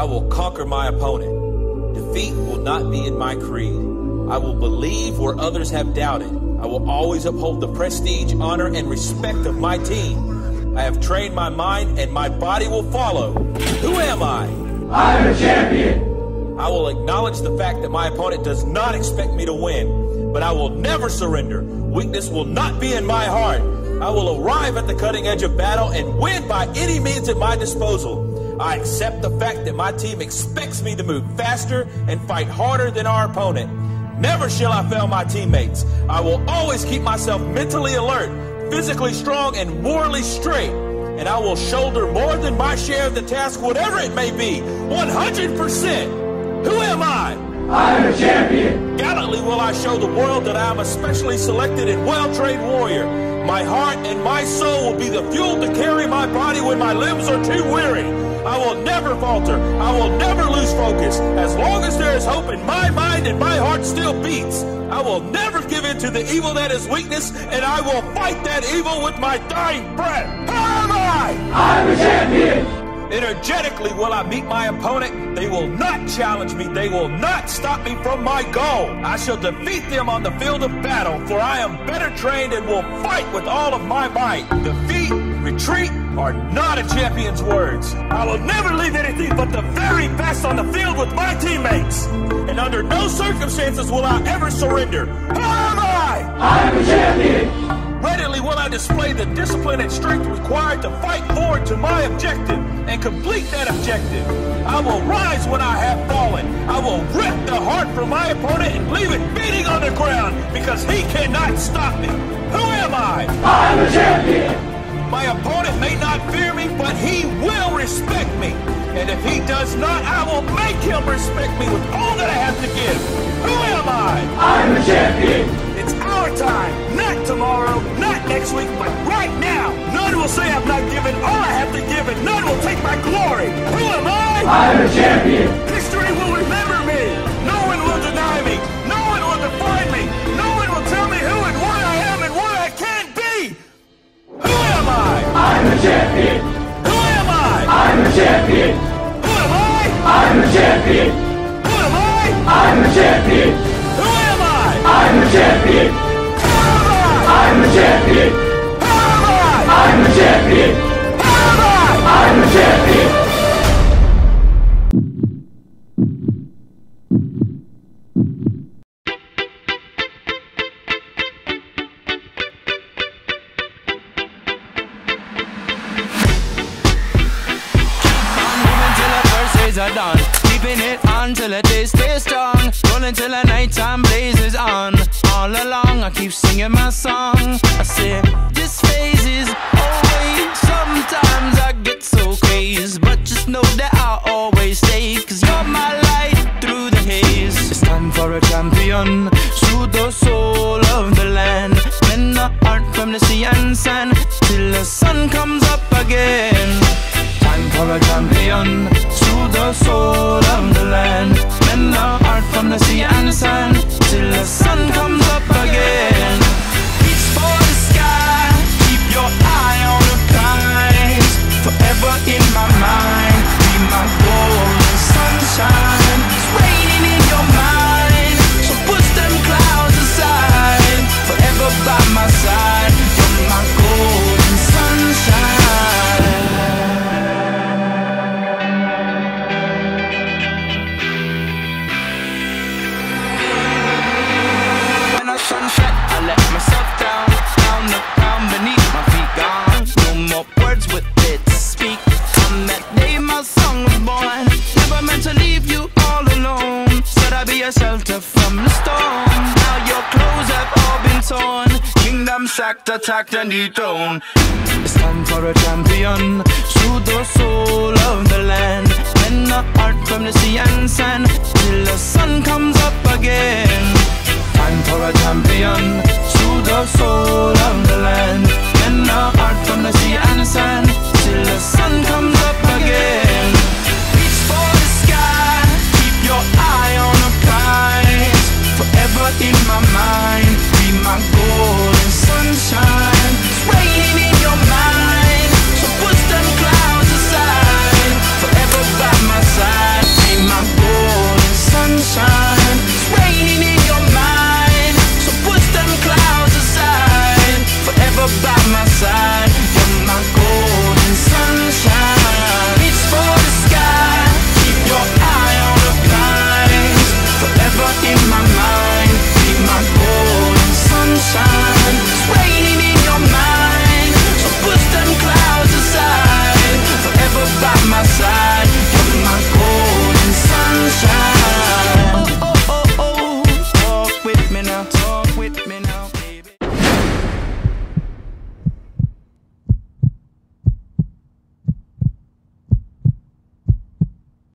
will conquer my opponent. Defeat will not be in my creed. I will believe where others have doubted. I will always uphold the prestige, honor, and respect of my team. I have trained my mind and my body will follow. Who am I? I'm a champion. I will acknowledge the fact that my opponent does not expect me to win, but I will never surrender. Weakness will not be in my heart. I will arrive at the cutting edge of battle and win by any means at my disposal. I accept the fact that my team expects me to move faster and fight harder than our opponent. Never shall I fail my teammates. I will always keep myself mentally alert, physically strong, and morally straight. And I will shoulder more than my share of the task, whatever it may be, 100%. Who am I? I'm a champion. Gallantly will I show the world that I am a specially selected and well-trained warrior. My heart and my soul will be the fuel to carry my body when my limbs are too weary. I will never falter. I will never lose focus. As long as there is hope in my mind and my heart still beats, I will never give in to the evil that is weakness, and I will fight that evil with my dying breath. Who am I? I'm a champion. Energetically will I meet my opponent. They will not challenge me. They will not stop me from my goal. I shall defeat them on the field of battle, for I am better trained and will fight with all of my might. Defeat, retreat are not a champion's words. I will never leave anything but the very best on the field with my teammates. And under no circumstances will I ever surrender. Who am I? I'm a champion. Readily will I display the discipline and strength required to fight forward to my objective and complete that objective. I will rise when I have fallen. I will rip the heart from my opponent and leave it beating on the ground because he cannot stop me. Who am I? I'm a champion. My opponent may not fear me, but he will respect me. And if he does not, I will make him respect me with all that I have to give. Who am I? I'm a champion. It's our time, not tomorrow, not next week, but right now. None will say I've not given all I have to give, and none will take my glory. Who am I? I'm a champion. History will remember me. No one will deny me. No one will define me. No one will tell me who and what I am and what I can't be. Who am I? I'm a champion. Who am I? I'm a champion. Who am I? I'm a champion. Who am I? I'm a champion. Who am I? I'm a champion. Who am I? I'm a champion. Who am I? I'm a champion. Who am I? I'm a champion. Are done. Keeping it on till the day stays strong. Rolling till the nighttime blazes on. All along I keep singing my song. I say this phase is always. Sometimes I get so crazy, but just know that I'll always stay. Cause you're my light through the haze. It's time for a champion. Soothe the soul of the land. Men the heart from the sea and sand till the sun comes up again. Time for a champion. Soothe the soul of the land. Mend the heart from the sea and sand till the sun comes up again. Reach for the sky. Keep your eye on the prize. Forever in my mind. Be my golden sunshine. It's raining in your mind, so push them clouds aside. Forever by my side. You're my golden sunshine. Sunset, I let myself down, down the ground beneath my feet gone. No more words with it to speak. On that day my song was born. Never meant to leave you all alone. Said I'd be a shelter from the storm. Now your clothes have all been torn. Kingdom sacked, attacked and dethroned. It's time for a champion. Soothe the soul of the land. Mend the heart from the sea and sand till the sun comes up again. Time for a champion, soothe the soul of the land.